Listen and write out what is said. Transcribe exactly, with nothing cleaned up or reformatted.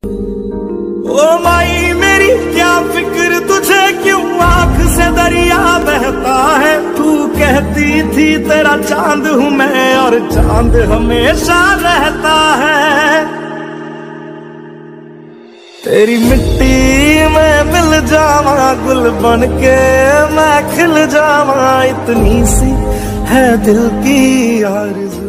ओ माई मेरी क्या फिक्र तुझे, क्यों आंख से दरिया बहता है। तू कहती थी तेरा चांद हूँ मैं, और चांद हमेशा रहता है। तेरी मिट्टी में मिल जावा, गुल बन के मैं खिल जावा, इतनी सी है दिल की आरज़ू।